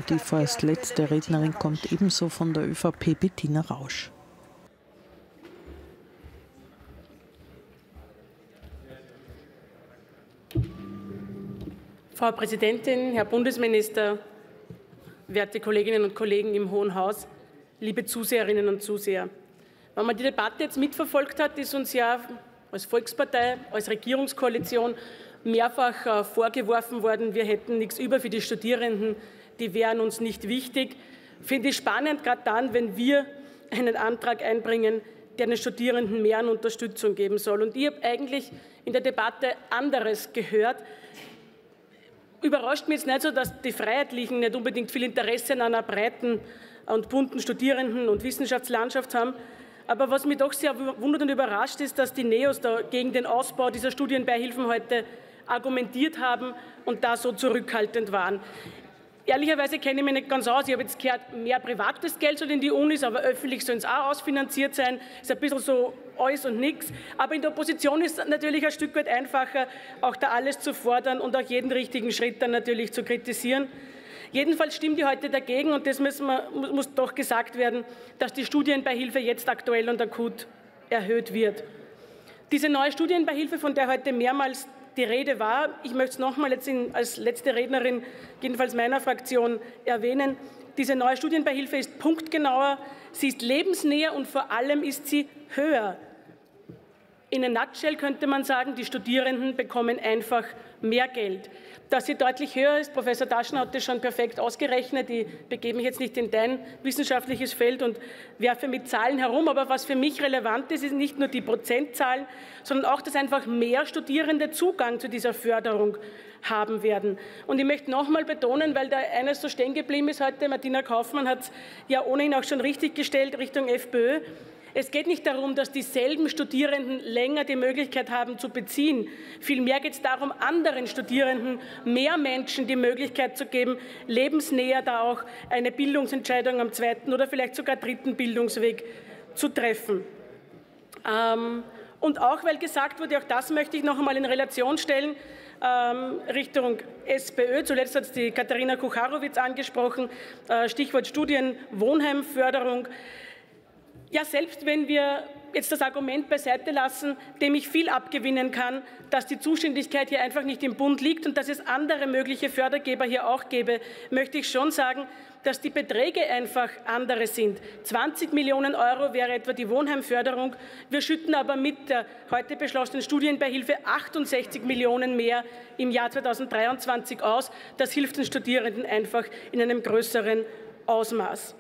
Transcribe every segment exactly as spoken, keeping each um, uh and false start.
und die vorerst letzte Rednerin kommt ebenso von der ÖVP, Bettina Rausch. Frau Präsidentin, Herr Bundesminister, werte Kolleginnen und Kollegen im Hohen Haus, liebe Zuseherinnen und Zuseher. Wenn man die Debatte jetzt mitverfolgt hat, ist uns ja als Volkspartei, als Regierungskoalition mehrfach vorgeworfen worden, wir hätten nichts über für die Studierenden, die wären uns nicht wichtig. Finde ich spannend, gerade dann, wenn wir einen Antrag einbringen, der den Studierenden mehr an Unterstützung geben soll. Und ich habe eigentlich in der Debatte anderes gehört. Überrascht mich jetzt nicht so, dass die Freiheitlichen nicht unbedingt viel Interesse an einer breiten und bunten Studierenden- und Wissenschaftslandschaft haben. Aber was mich doch sehr wundert und überrascht ist, dass die Neos da gegen den Ausbau dieser Studienbeihilfen heute argumentiert haben und da so zurückhaltend waren. Ehrlicherweise kenne ich mich nicht ganz aus. Ich habe jetzt gehört, mehr privates Geld soll in die Unis, aber öffentlich soll es auch ausfinanziert sein. Das ist ein bisschen so alles und nichts. Aber in der Opposition ist es natürlich ein Stück weit einfacher, auch da alles zu fordern und auch jeden richtigen Schritt dann natürlich zu kritisieren. Jedenfalls stimmt die heute dagegen, und das müssen wir, muss doch gesagt werden, dass die Studienbeihilfe jetzt aktuell und akut erhöht wird. Diese neue Studienbeihilfe, von der heute mehrmals die Rede war, ich möchte es noch einmal jetzt in, als letzte Rednerin, jedenfalls meiner Fraktion, erwähnen. Diese neue Studienbeihilfe ist punktgenauer, sie ist lebensnäher und vor allem ist sie höher. In a nutshell könnte man sagen, die Studierenden bekommen einfach mehr Geld. Dass sie deutlich höher ist, Professor Daschner hat das schon perfekt ausgerechnet. Ich begebe mich jetzt nicht in dein wissenschaftliches Feld und werfe mit Zahlen herum. Aber was für mich relevant ist, ist nicht nur die Prozentzahlen, sondern auch, dass einfach mehr Studierende Zugang zu dieser Förderung haben werden. Und ich möchte noch einmal betonen, weil da eines so stehen geblieben ist heute, Martina Kaufmann hat es ja ohnehin auch schon richtig gestellt, Richtung FPÖ. Es geht nicht darum, dass dieselben Studierenden länger die Möglichkeit haben zu beziehen. Vielmehr geht es darum, anderen Studierenden, mehr Menschen die Möglichkeit zu geben, lebensnäher da auch eine Bildungsentscheidung am zweiten oder vielleicht sogar dritten Bildungsweg zu treffen. Ähm, und auch, weil gesagt wurde, auch das möchte ich noch einmal in Relation stellen, ähm, Richtung SPÖ. Zuletzt hat es die Katharina Kucharowitz angesprochen, äh, Stichwort Studien-Wohnheimförderung. Ja, selbst wenn wir jetzt das Argument beiseite lassen, dem ich viel abgewinnen kann, dass die Zuständigkeit hier einfach nicht im Bund liegt und dass es andere mögliche Fördergeber hier auch gäbe, möchte ich schon sagen, dass die Beträge einfach andere sind. zwanzig Millionen Euro wäre etwa die Wohnheimförderung. Wir schütten aber mit der heute beschlossenen Studienbeihilfe achtundsechzig Millionen mehr im Jahr zweitausenddreiundzwanzig aus. Das hilft den Studierenden einfach in einem größeren Ausmaß.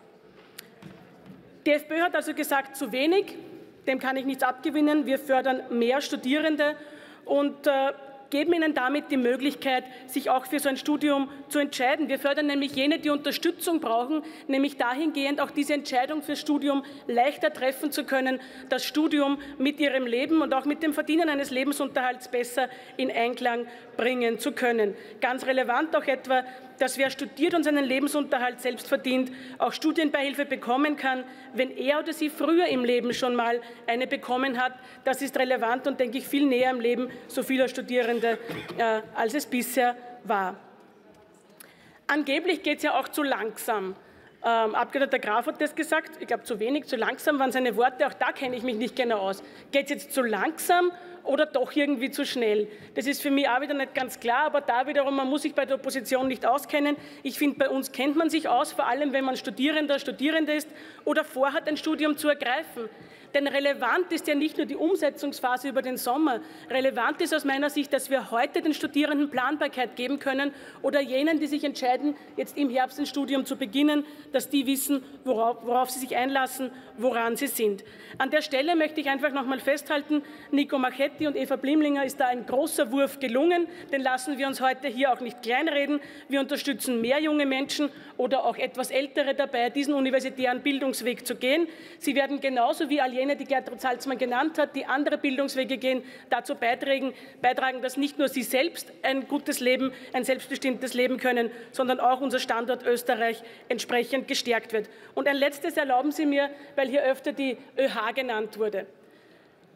Die FPÖ hat also gesagt, zu wenig, dem kann ich nichts abgewinnen. Wir fördern mehr Studierende und äh, geben ihnen damit die Möglichkeit, sich auch für so ein Studium zu entscheiden. Wir fördern nämlich jene, die Unterstützung brauchen, nämlich dahingehend auch diese Entscheidung fürs Studium leichter treffen zu können, das Studium mit ihrem Leben und auch mit dem Verdienen eines Lebensunterhalts besser in Einklang bringen zu können. Ganz relevant auch etwa, dass wer studiert und seinen Lebensunterhalt selbst verdient, auch Studienbeihilfe bekommen kann, wenn er oder sie früher im Leben schon mal eine bekommen hat. Das ist relevant und, denke ich, viel näher im Leben so vieler Studierende, äh, als es bisher war. Angeblich geht es ja auch zu langsam. Ähm, Abgeordneter Graf hat das gesagt. Ich glaube, zu wenig, zu langsam waren seine Worte. Auch da kenne ich mich nicht genau aus. Geht es jetzt zu langsam oder doch irgendwie zu schnell? Das ist für mich auch wieder nicht ganz klar, aber da wiederum, man muss sich bei der Opposition nicht auskennen. Ich finde, bei uns kennt man sich aus, vor allem wenn man Studierender, Studierende ist oder vorhat, ein Studium zu ergreifen. Denn relevant ist ja nicht nur die Umsetzungsphase über den Sommer. Relevant ist aus meiner Sicht, dass wir heute den Studierenden Planbarkeit geben können oder jenen, die sich entscheiden, jetzt im Herbst ein Studium zu beginnen, dass die wissen, worauf, worauf sie sich einlassen, woran sie sind. An der Stelle möchte ich einfach noch einmal festhalten, Nico Marchetti und Eva Blimlinger ist da ein großer Wurf gelungen. Den lassen wir uns heute hier auch nicht kleinreden. Wir unterstützen mehr junge Menschen oder auch etwas Ältere dabei, diesen universitären Bildungsweg zu gehen. Sie werden genauso wie all jene, die Gertrud Salzmann genannt hat, die andere Bildungswege gehen, dazu beitragen, beitragen, dass nicht nur sie selbst ein gutes Leben, ein selbstbestimmtes Leben können, sondern auch unser Standort Österreich entsprechend gestärkt wird. Und ein letztes erlauben Sie mir, weil hier öfter die ÖH genannt wurde.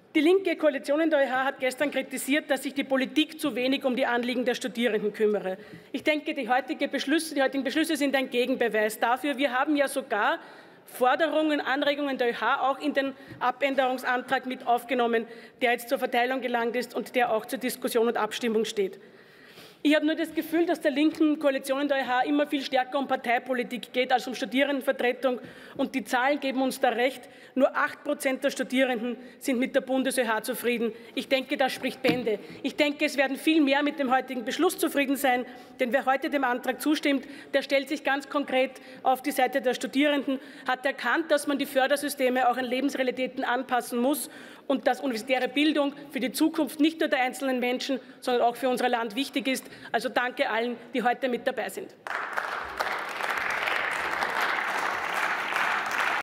Die linke Koalition in der ÖH hat gestern kritisiert, dass sich die Politik zu wenig um die Anliegen der Studierenden kümmere. Ich denke, die, heutige Beschlüsse, die heutigen Beschlüsse sind ein Gegenbeweis dafür. Wir haben ja sogar Forderungen, Anregungen der ÖH auch in den Abänderungsantrag mit aufgenommen, der jetzt zur Verteilung gelangt ist und der auch zur Diskussion und Abstimmung steht. Ich habe nur das Gefühl, dass der linken Koalition in der ÖH immer viel stärker um Parteipolitik geht als um Studierendenvertretung. Und die Zahlen geben uns da recht. Nur acht Prozent der Studierenden sind mit der Bundes-ÖH zufrieden. Ich denke, das spricht Bände. Ich denke, es werden viel mehr mit dem heutigen Beschluss zufrieden sein. Denn wer heute dem Antrag zustimmt, der stellt sich ganz konkret auf die Seite der Studierenden, hat erkannt, dass man die Fördersysteme auch an Lebensrealitäten anpassen muss und dass universitäre Bildung für die Zukunft nicht nur der einzelnen Menschen, sondern auch für unser Land wichtig ist. Also danke allen, die heute mit dabei sind.